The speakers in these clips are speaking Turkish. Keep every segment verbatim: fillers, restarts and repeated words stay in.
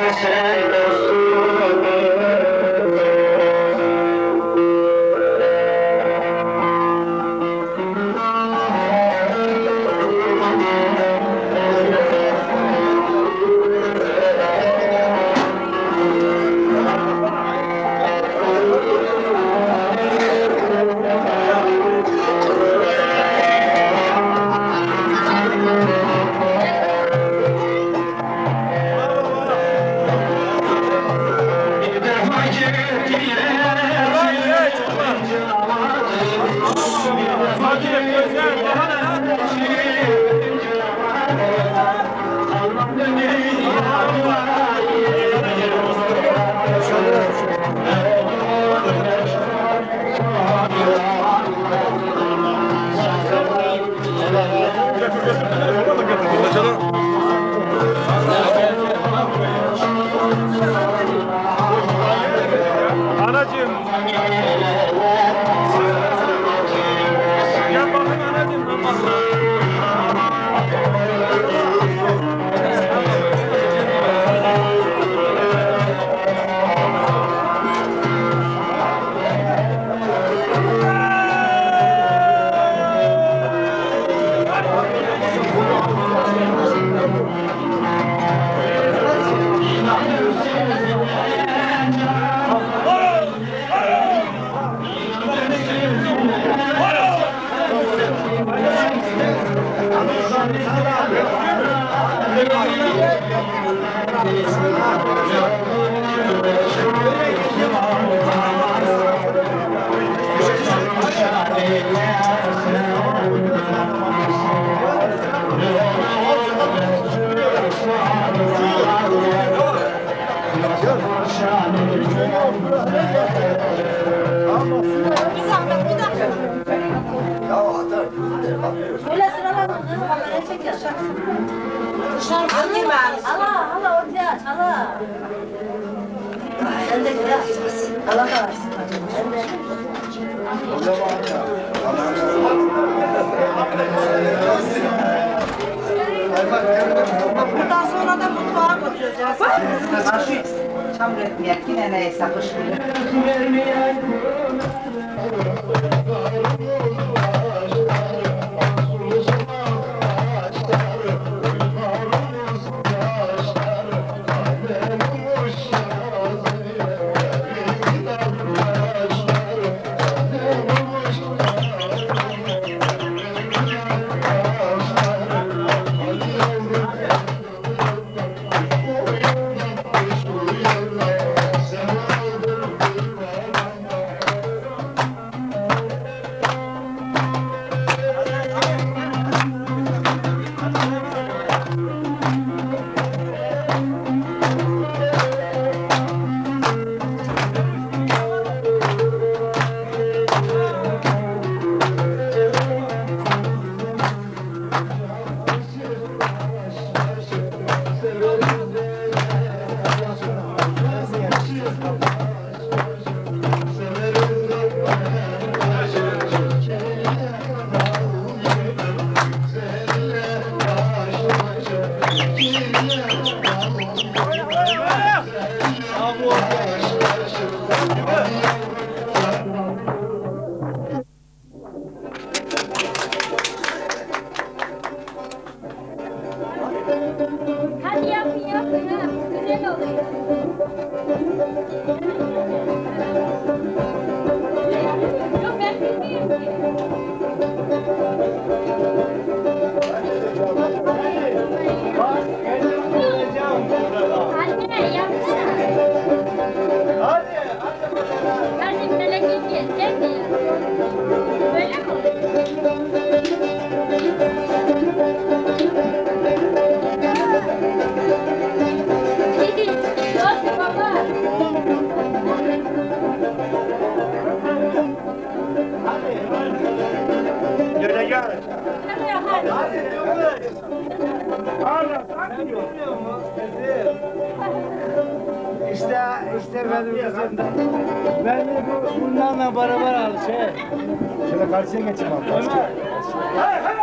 Buradan sonra da mutfağa bakıyoruz ya. Çam üretmeyek yine neyse kışkırıyor. Hadi yapın yapın ha. Güzel oluyor. Yok ben bilmiyorum ki. Anne yapsana. Hadi, hadi bakalım. Hadi melek ye, sen de yap. Böyle mi oluyor? Hadi baba. Gel gel. Hadi hadi. Hadi yürü. Hala sen diyor. İşte, işte benim kızım da. Ben de bu, bunlarla beraber al şey. Şöyle karşıya geçeyim abi. Ömer. Hay hay.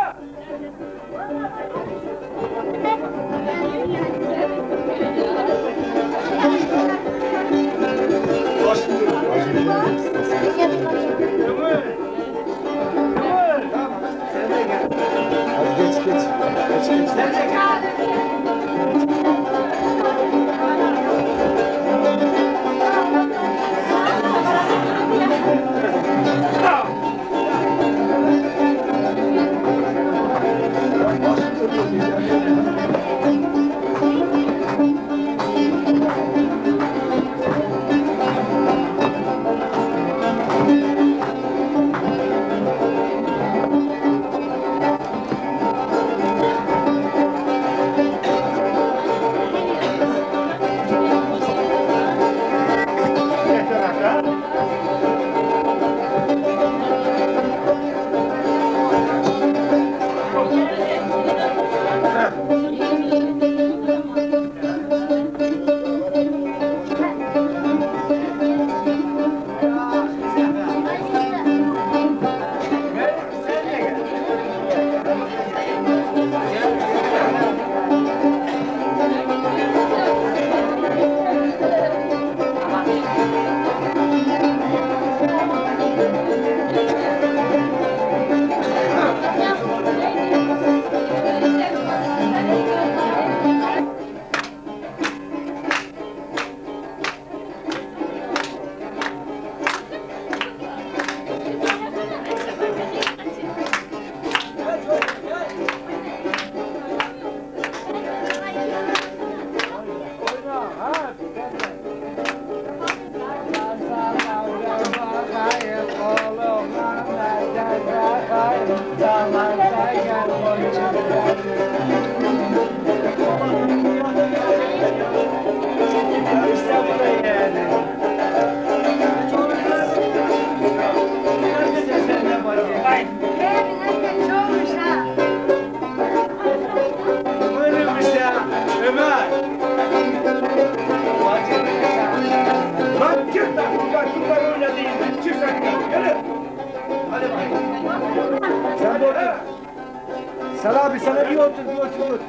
Sal abi sana bir otur, bir otur, bir otur.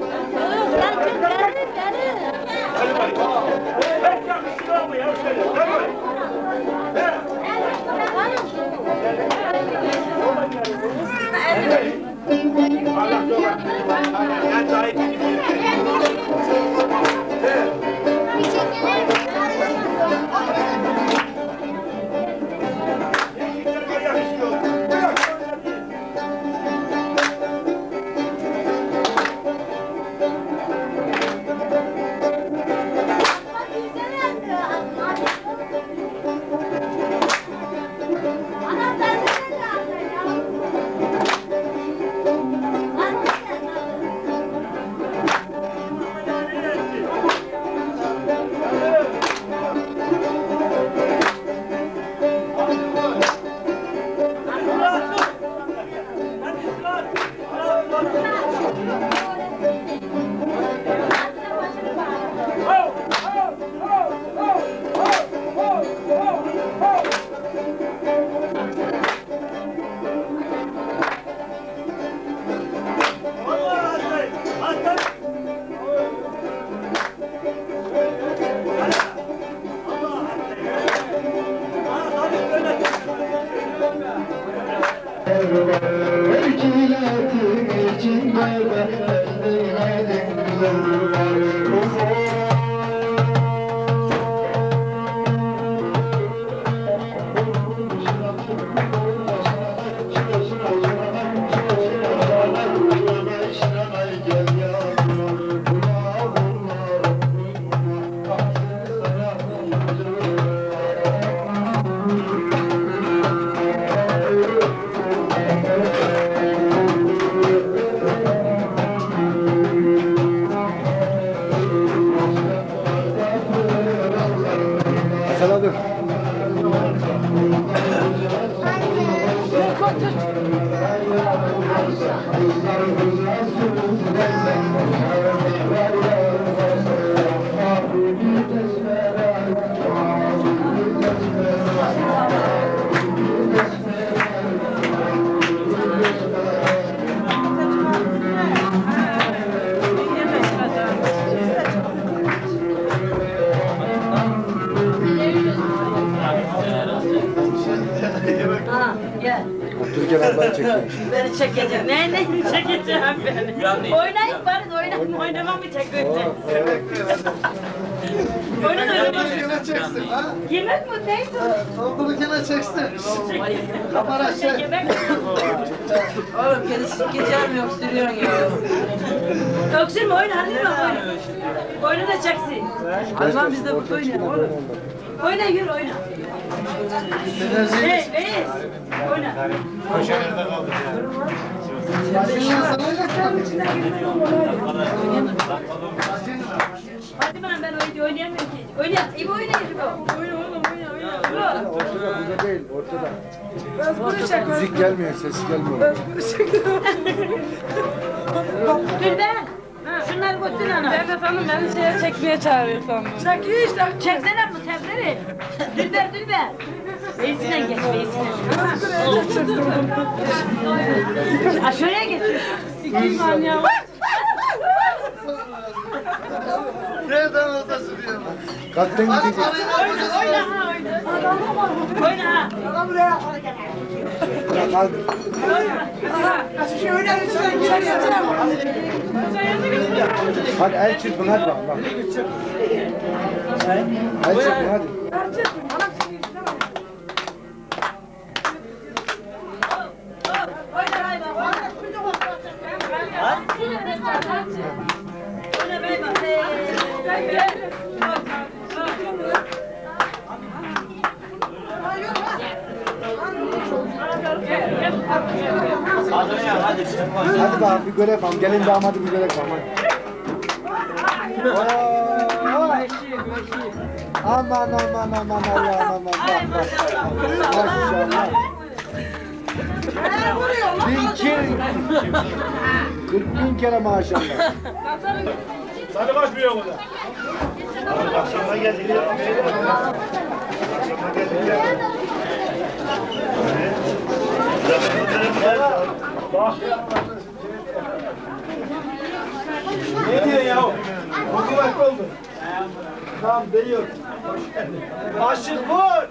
Abdülkemal ben çekiyorum. Beni çekeceğim. Ne ne çekeceğim beni. Oynayın bari de oynayın. Oynamam bir tek öyle. Oynan oynamak. çeksin ha. Yemek mi neydi? Olduğunu gene çeksin. Kamera şey. Yemek mi? Oğlum kendisi geçer yok sürüyorsun ya. Yok sürme oyna hadi bak oyna. Oyna da çeksin. Alman biz de burada oynayalım oğlum. Oyna yürü oyna. Hey hey. Oyna. Hadi bana ben oyunu oynayamıyorum ki. Oyna. İyi oyna yürü bu. Oyna oğlum oyna oyna. Ortada, burada değil, ortada. Müzik gelmiyor, ses gelmiyor. Gülben. Şunları götür ana. Ben de sandım beni şeye çekmeye çağırıyor sandım. Çekiyor işte. Çeksene bu tevleri. Dülber dülber. Beysinden geç beysinden. Ha şuraya geç. İki manyağı. Nereden olsa sürüyor. Kalpten gidecek. Oyna ha oyna. Oyna ha. Ya kalk. Hadi el çırpın hadi bak bak. El çırpın hadi. Oyna hayvan. Oyna hayvan. Hadi bakalım bir görev yapalım. Gelin damadı bir görev yapalım hadi. Oo, aman aman aman Allah'ım aman bak bak. Maşallah. Bin kere. Kırk bin kere maşallah. Hadi başlıyor o da. Akşama geldik ya. Akşama geldik ya. Ne diyorsun ya? Okul vakti oldu. Tamam değiyor. Aşık vur.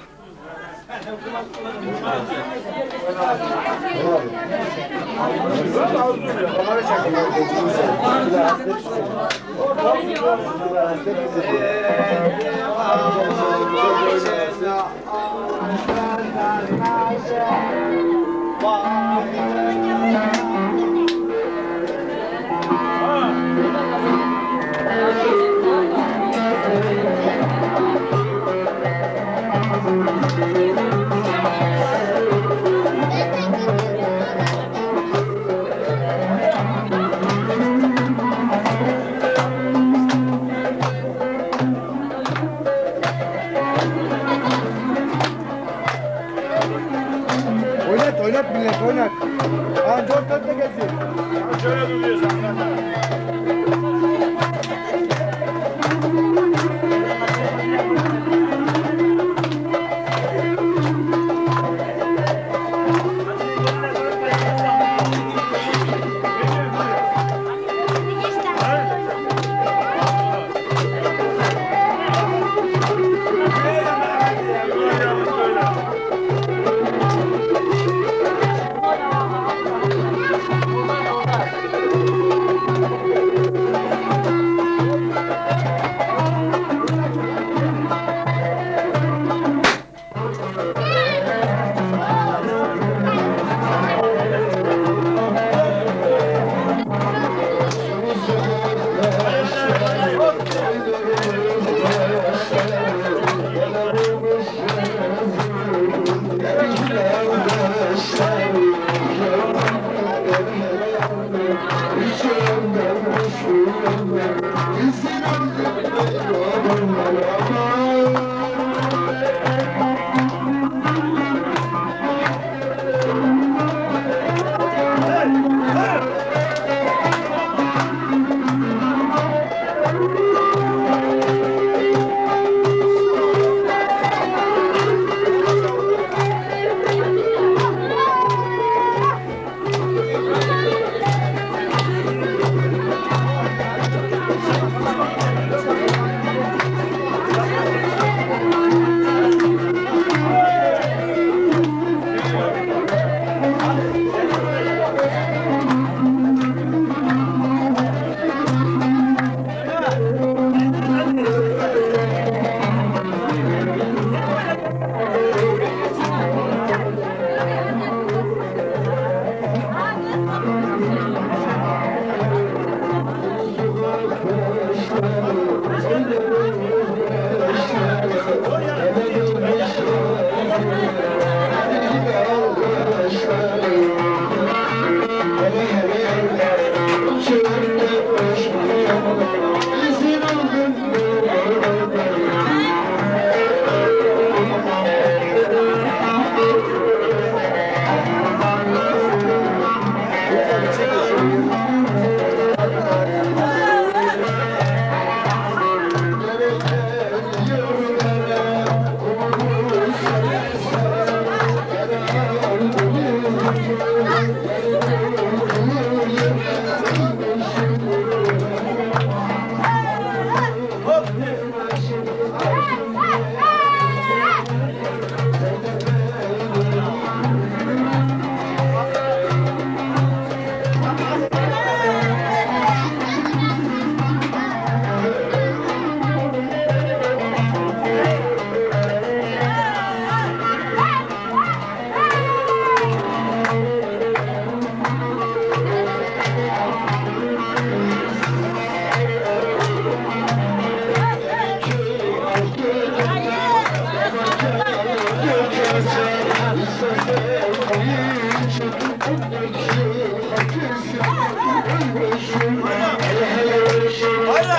Kamera çekiyor. Oynat, oynat millet, oynat. Ha, dört dörtte geziyor. Şöyle duruyorsun.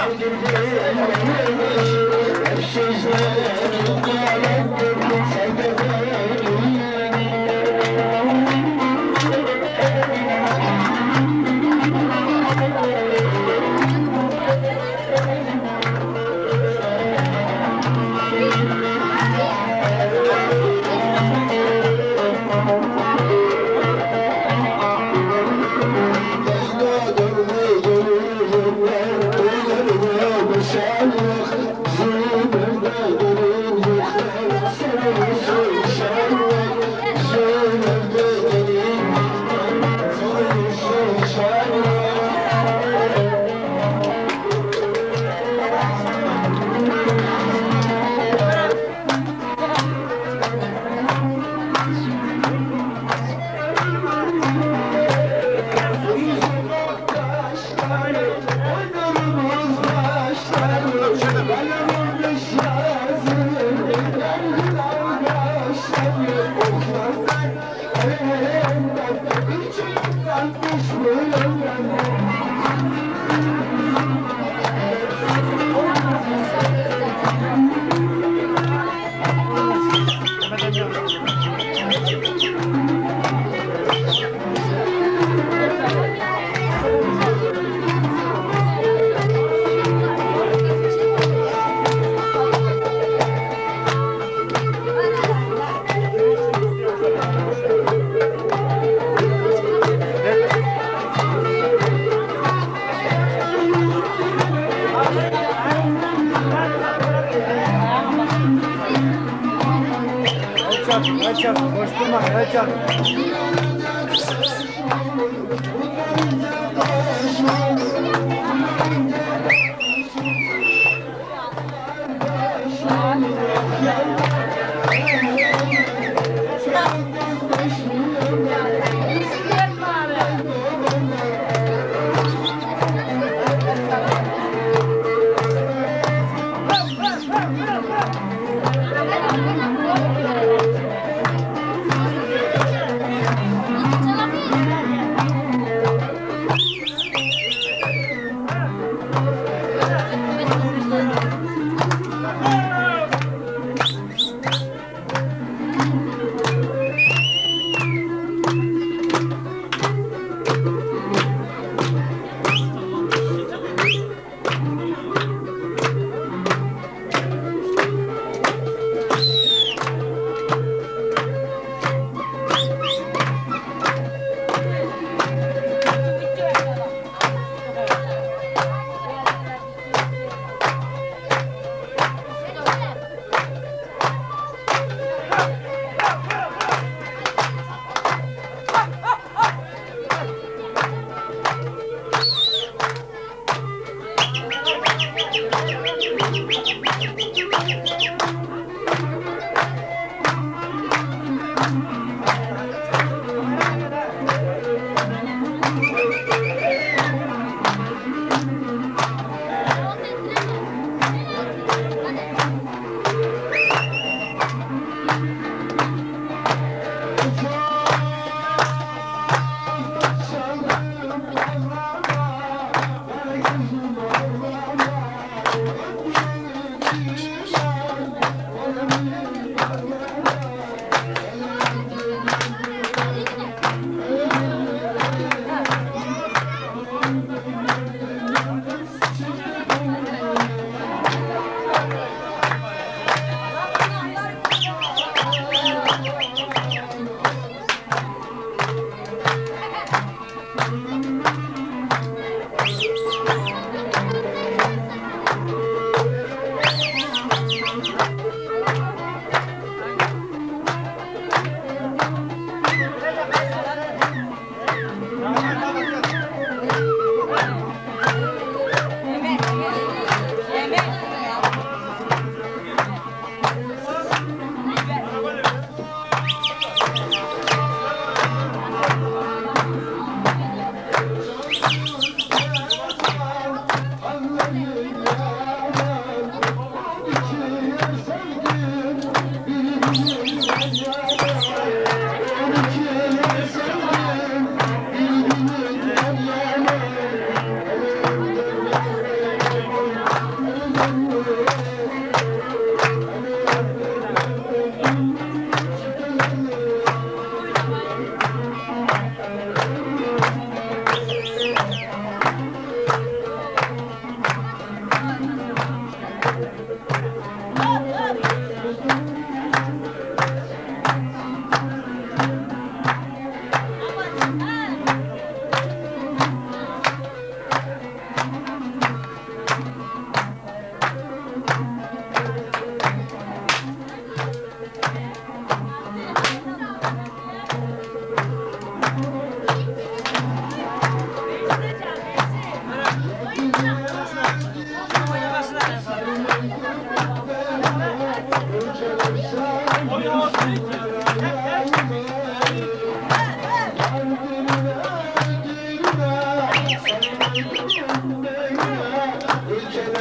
Kaçak, koşturma, kaçak.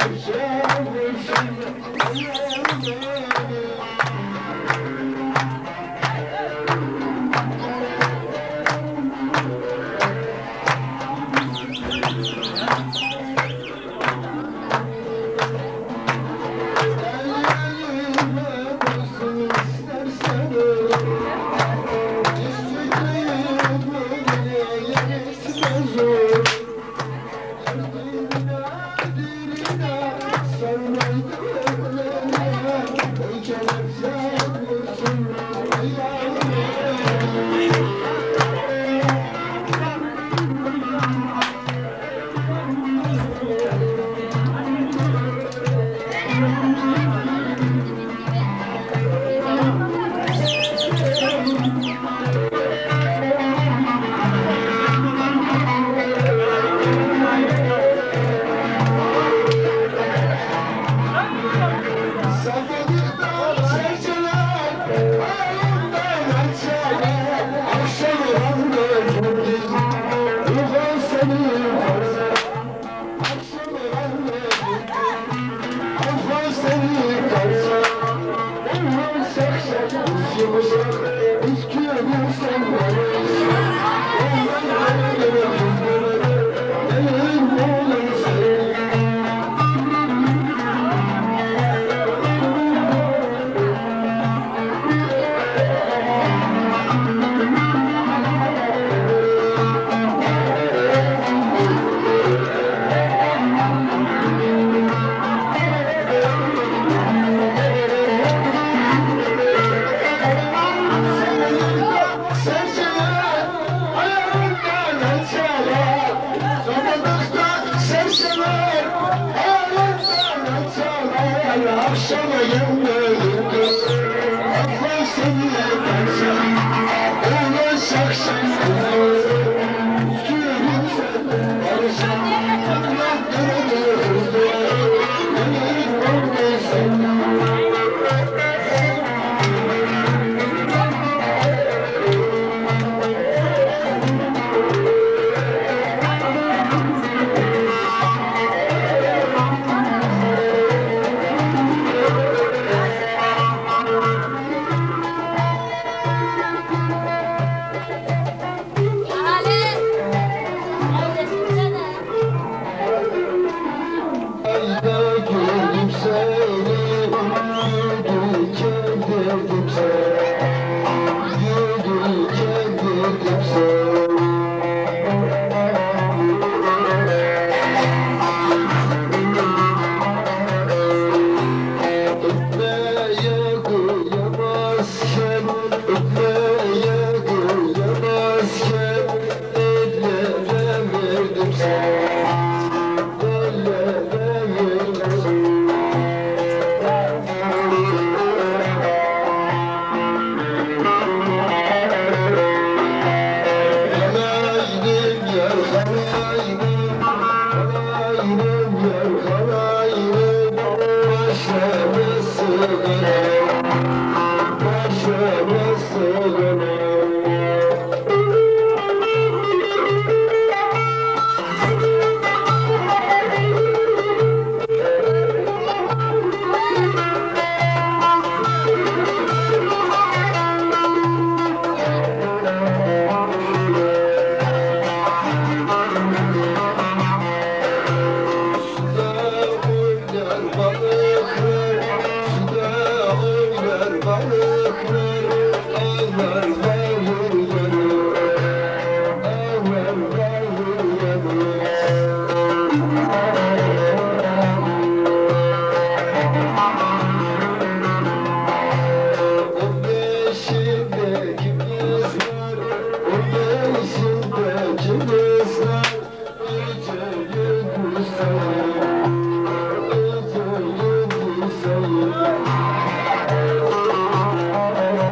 Thank you.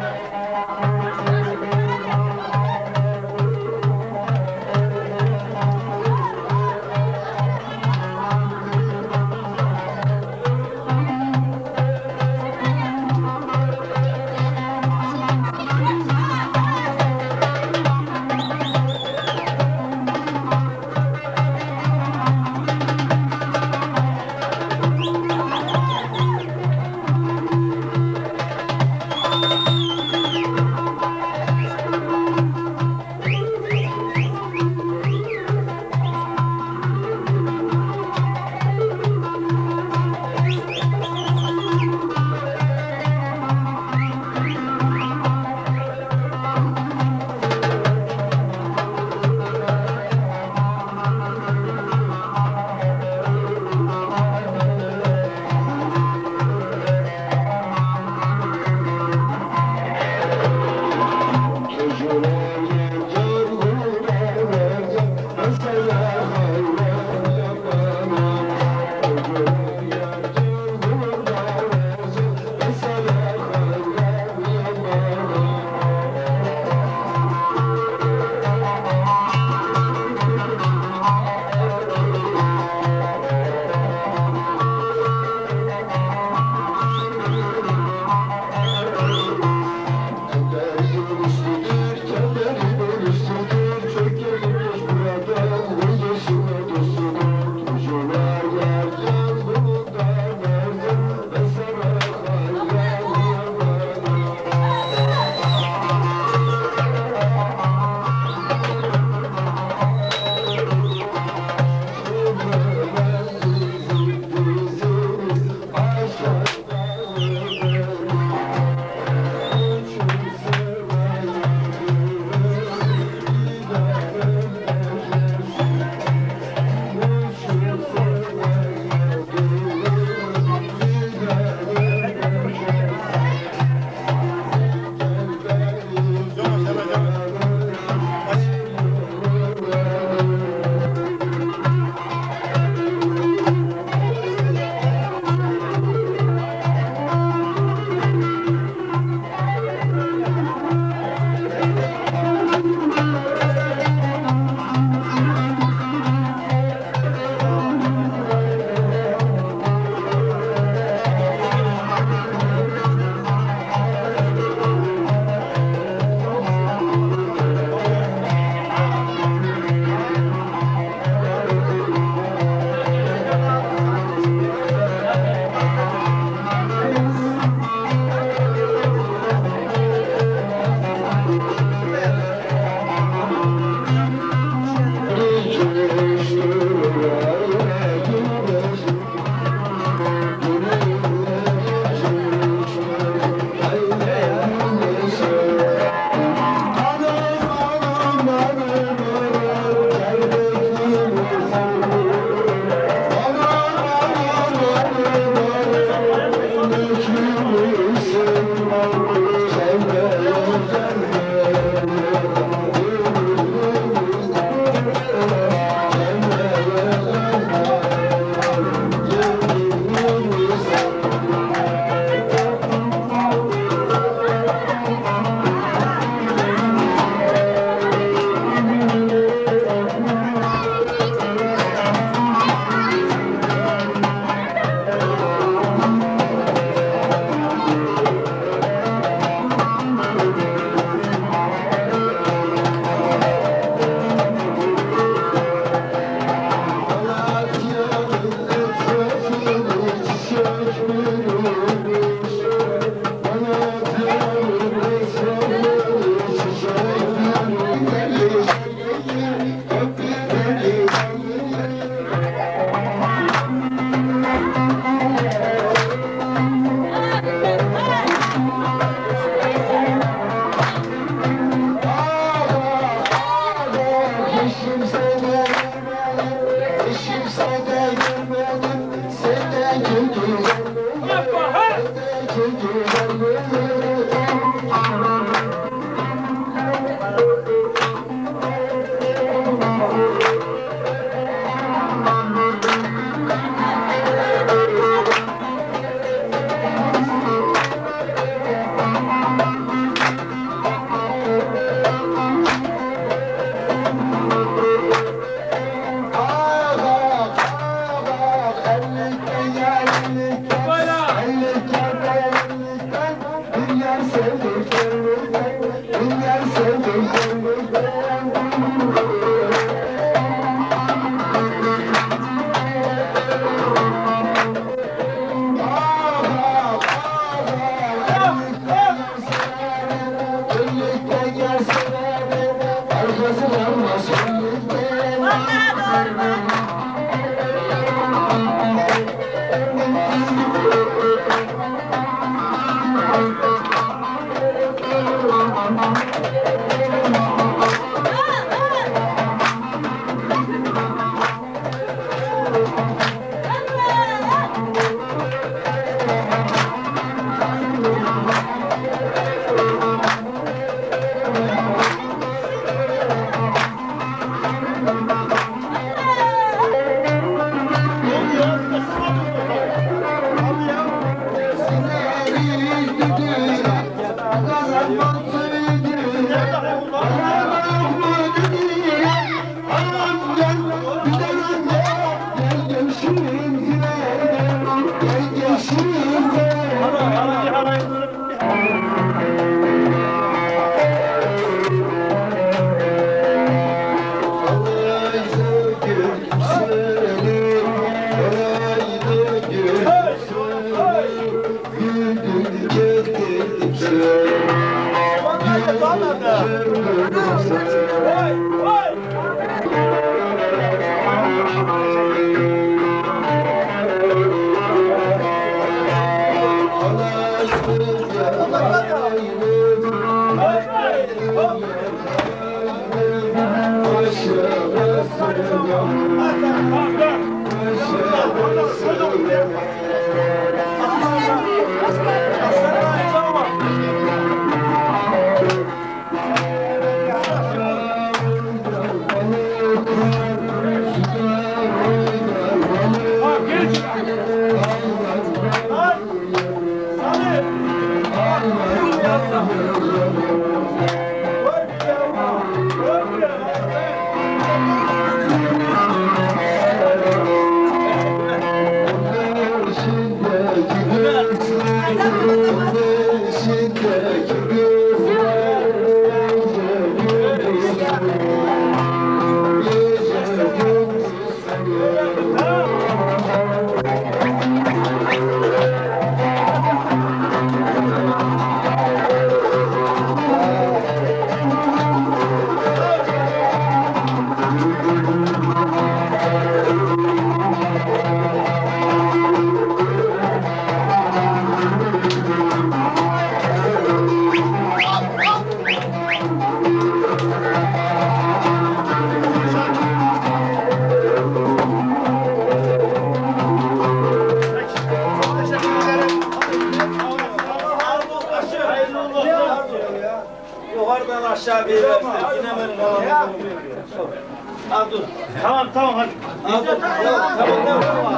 aşağı bir versin. Yine verin. Al dur. Tamam tamam hadi. Al dur. Tamam tamam.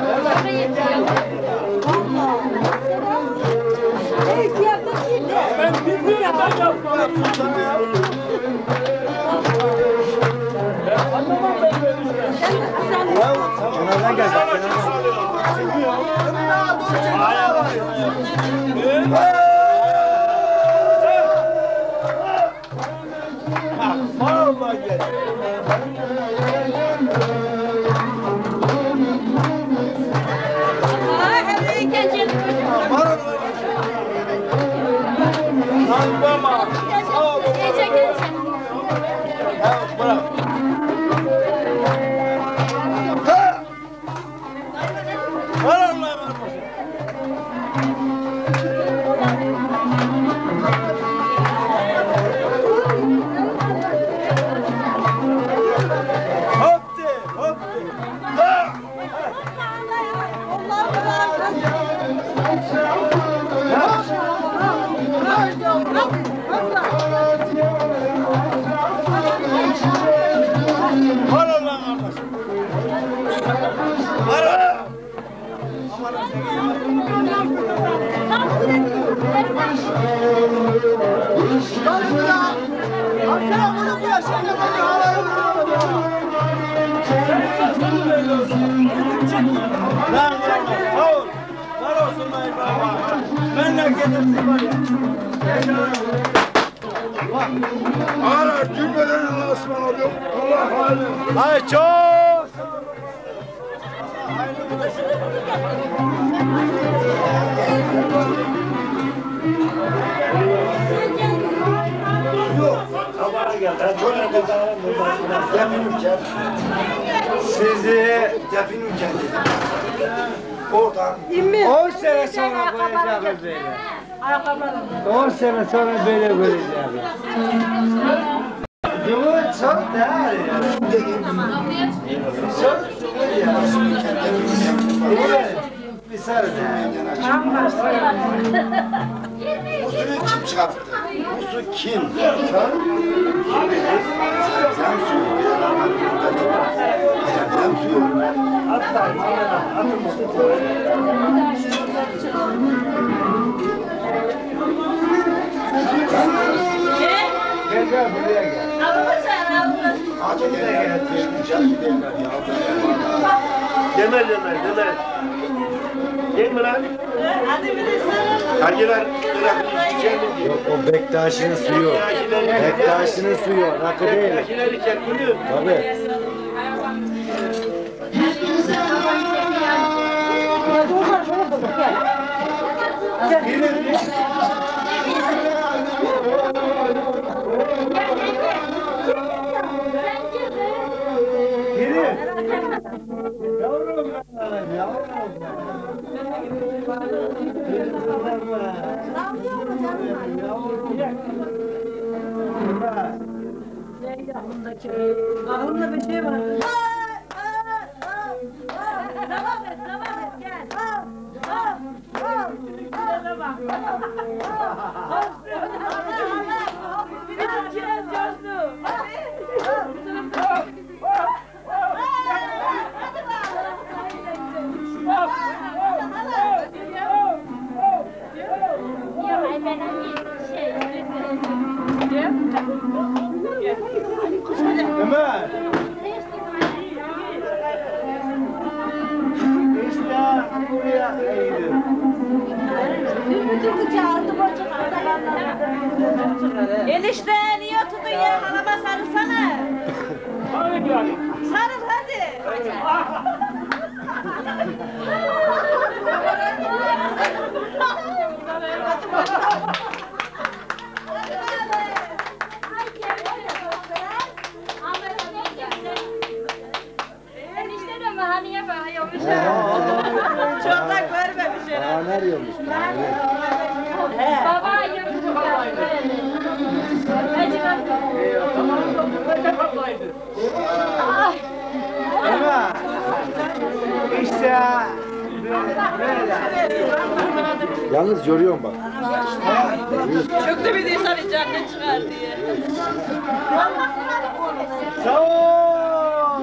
Ben bilmiyorum ben yapmam. Anlamam ben böyle işler. Kenardan gel. Vallahi gel. Baba. Bırak. Var Allah'a Hop de, hop de. Ha! Var Allah'ın kardeşim. Var Allah'ın. Aman Lan sağ ol. Var olsun lan İbrahim. Ben de getirdim var ya. Hala cümlelerin Osman oluyor. Allah halim. Hayır çok. Sizi Oradan. on sene sonra göreceğiz böyle. on sene sonra böyle göreceğiz. Yılın çok değerli ya. Çok sıkı ya. Bir sarı Bu suyu kim çıkarttı? Bu su kim? Zemzem suyu. Zemzem suyu. Hatta atın Gel gel buraya gel. Hadi gel. Çıkacak giderler ya. Demel demel demel. Değil mi lan? Hacılar Irak'ın içeceğini diyor. Yok o Bektaş'ın suyu. Bektaş'ın suyu. Rakı değil. Hacılar içer biliyor musun? Tabii. Yavrum ben, yavrum Ahırda bir şey var. Devam et, devam et, gel. Bir de kiraz coştu. Ömer. İşte buraya eğilir. Enişte niye tutun ya? Halama sarılsana. Hadi gel. Sarıl hadi. Enişte de mahaniye bakıyormuş. Çok da görmemiş herhalde. Aa, nereymiş? Baba yiyormuş. Acı Ömer. İşte böyle. Yalnız yoruyorum bak. Çok da bir insan cennet çıkar diye. Sağ ol.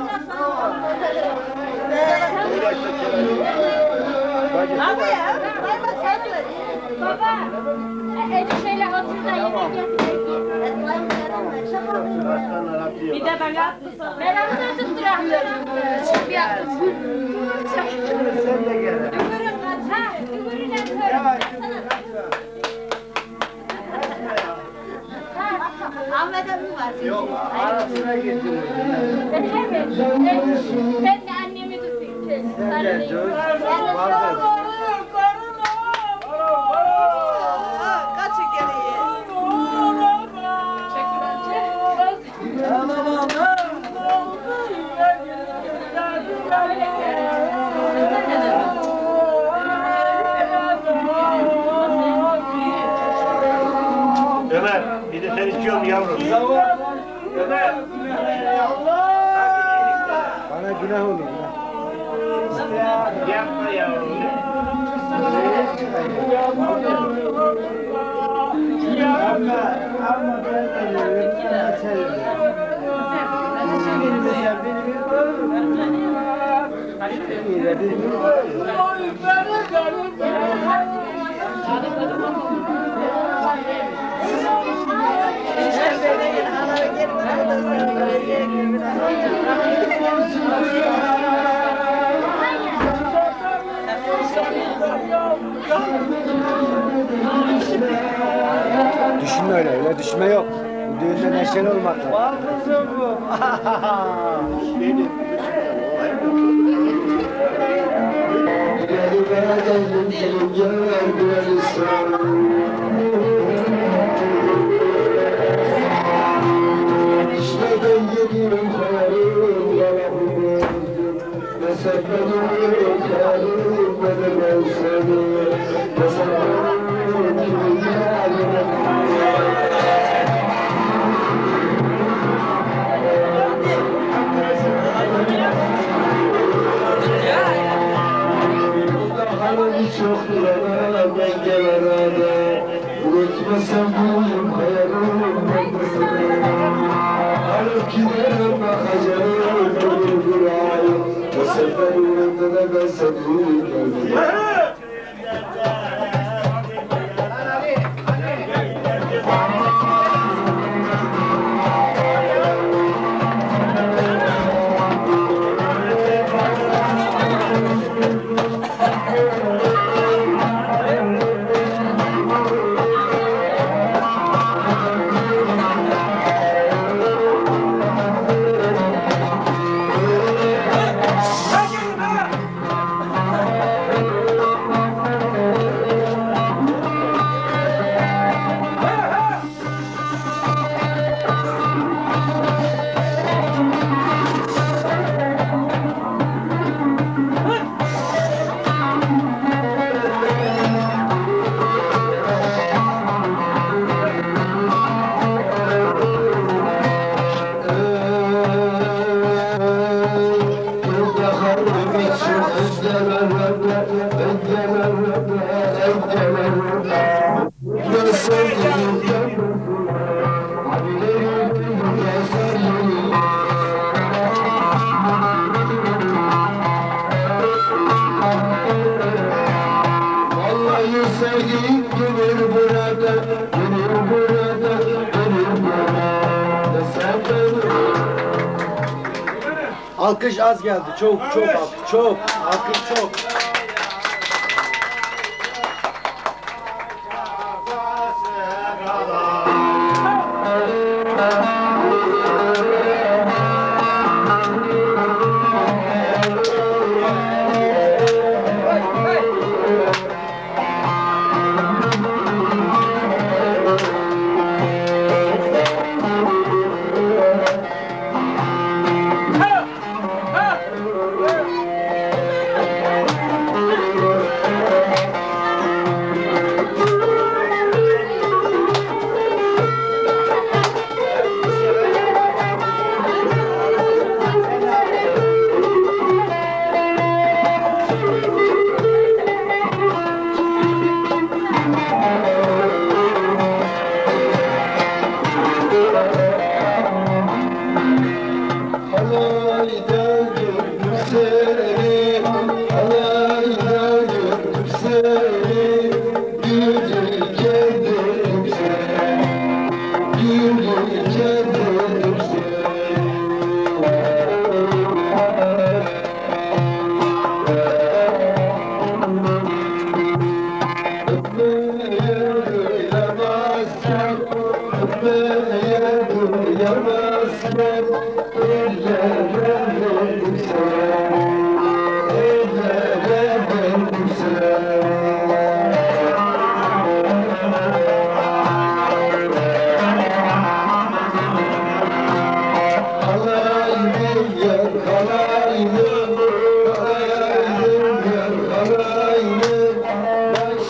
Abi ya. Baba, Ece şöyle otur da yemek yapayım. Bir de ben yaptım. Ben onu tutturamıyorum. Şimdi yaptım. Sen de gel. Ha, ümürüne Yavaş. Ahmet'e mi var? Yok, arasına getirdim. Ben de annemi tutayım. Sen gel, Coş. Vardır. Kaçın geriye. Ömer, bir de sen içiyorsun yavrum. Ömer. Bana günah olur. Günah. Yapma yavrum. Ama, ama ben de diyorum, ben içerim. Ya beni bir koyun. İyi de bir koyun. Düşünme öyle, öyle düşünme yok. Bu düğünde neşeli olmak lazım. Var kızım bu. Benim. Çok durana ben gelemede unutmasam buyum hayalım alıp giderim bakacağım bir bir ay bu sefer yanında da ben seni göreceğim. Alkış az geldi. Çok çok alkış. Çok. Alkış çok. Ha! Ha!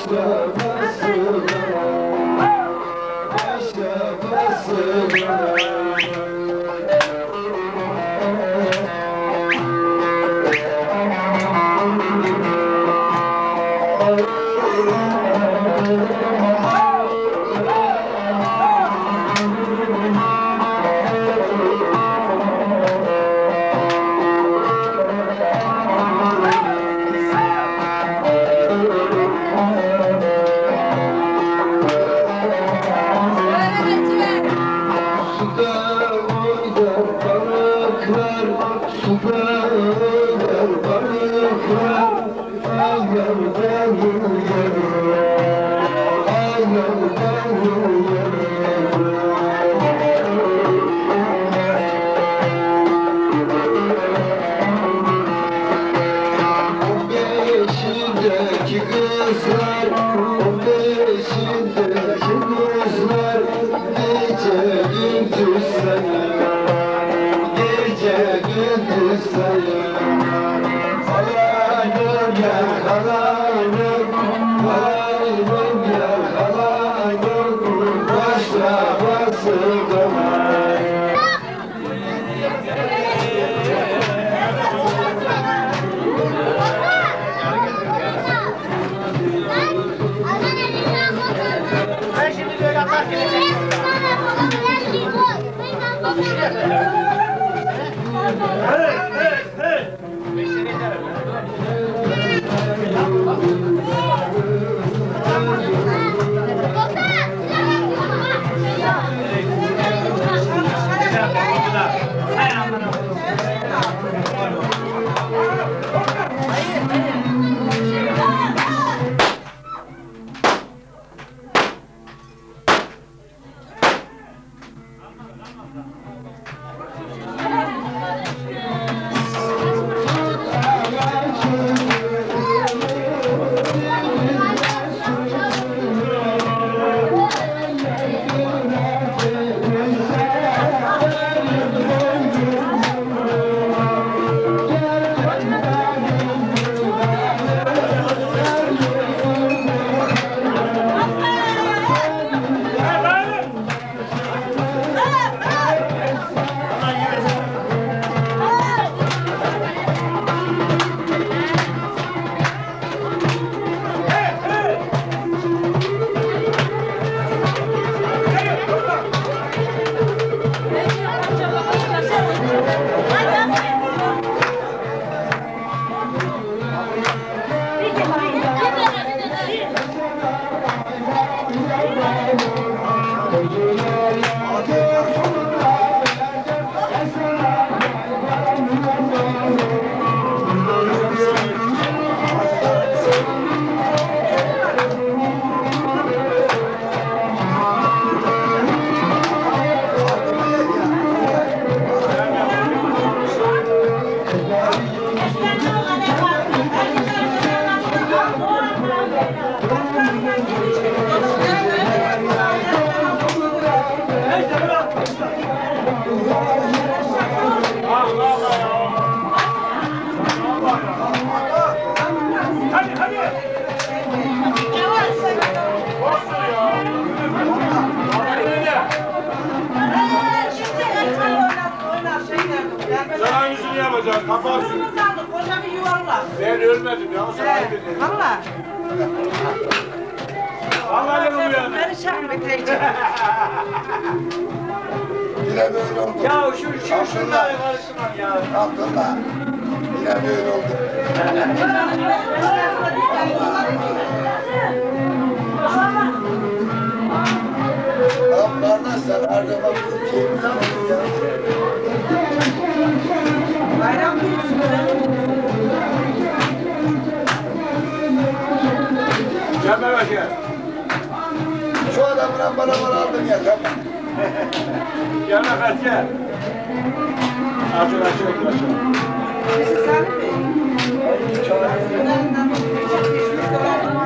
Sana yüzünü yapacağım, kaparsın. Koca bir yuvarlak. Ben ölmedim ya, sana Evet, dedim. valla. Vallahi ben uyandım. Beni şahmetecek. Yine böyle oldu. Ya şu şu şunları karıştırmam ya. Abdullah. Yine böyle oldu. Lan kardeş sen her zaman bu keyifli olun ya. Bayram büyüksün. Gel Mehmet gel. Şu adamla bana bana aldın ya tamam. Gel Mehmet gel. Açın açın açın açın. Neyse Salih Bey. Bunlarından çok geçmiş dolar.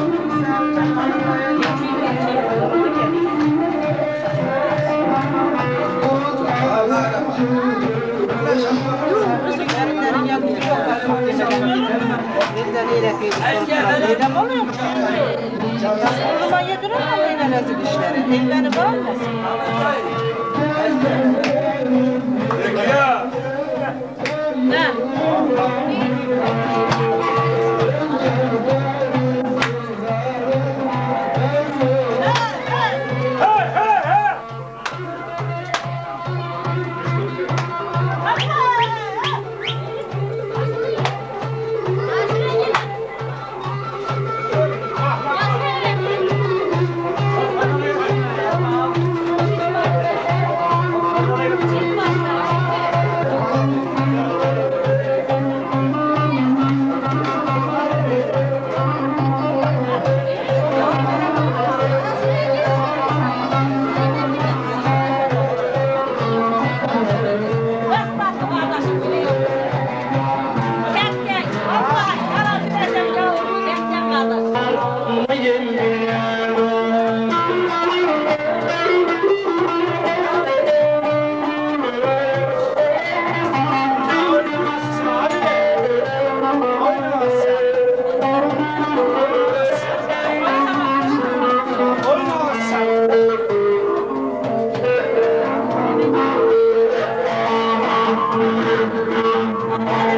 Yarınların yanında çok var. Çok güzel. Bizden iyilik. Bizden oluyor mu? O zaman yedirir ama yine rezil işleri. Ellerini bağırmasın. Peki ya. Ne? Hey hey hey.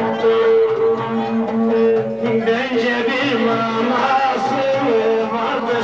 Bence bir manası vardır.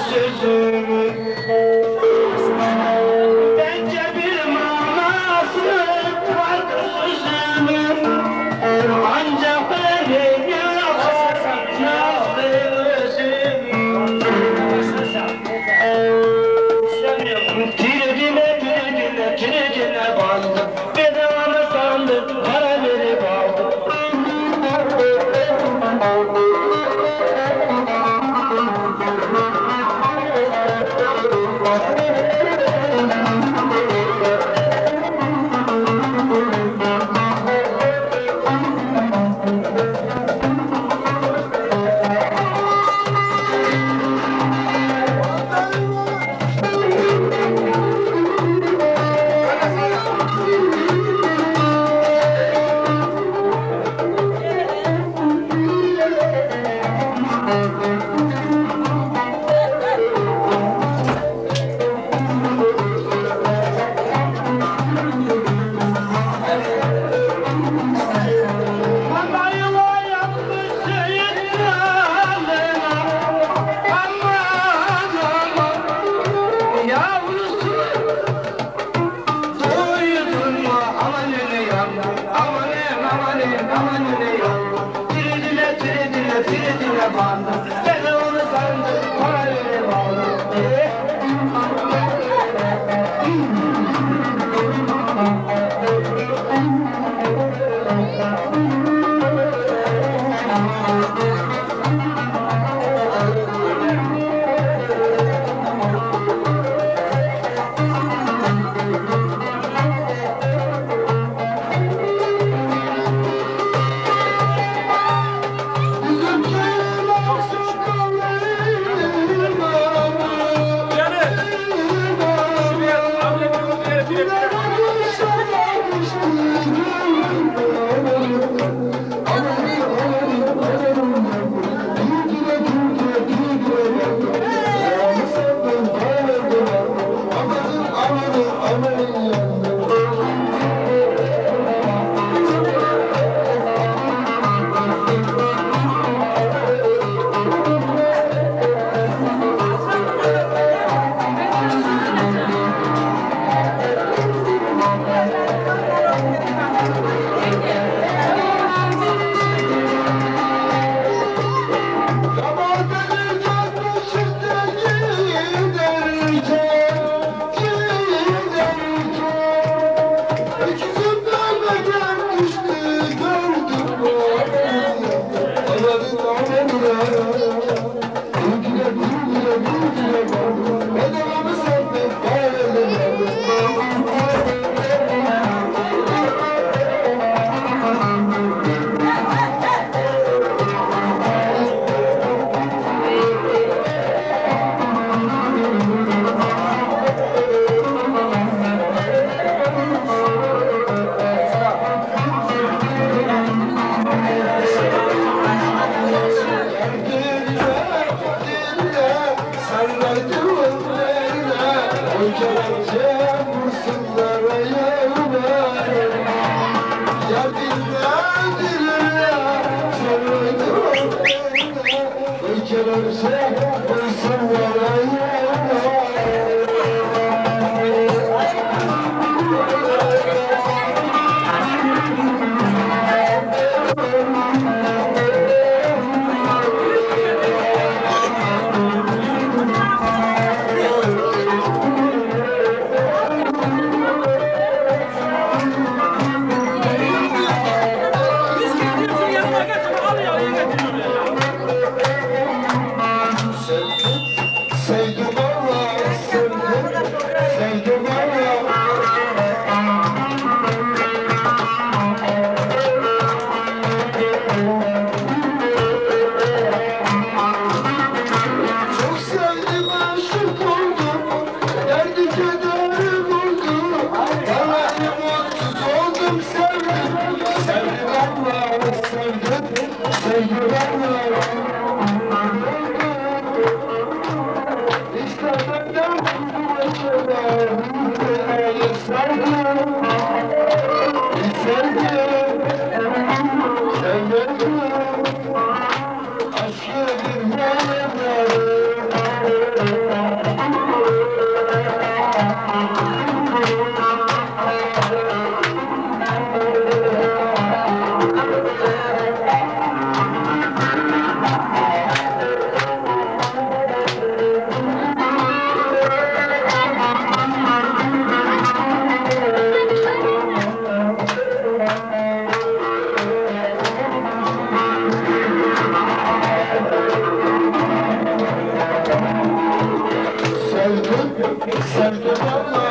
kelepçe vursunlar ayağıma. Yardinden dirirler, sarıldım eline. Bir kelepçe vursunlar ayağıma. Sevdim Allah, sevdim, sevdim Allah. Çok sevdim, aşık oldum, derdi kederim oldu. Vallahi mutsuz oldum, sevdim, sevdim Allah, sevdim, sevdim Allah. İşte benden bu yaşalar, bir sevdim, bir sevdim, sevdim, aşkı bir yanımda. Sevdim, sevdim Allah.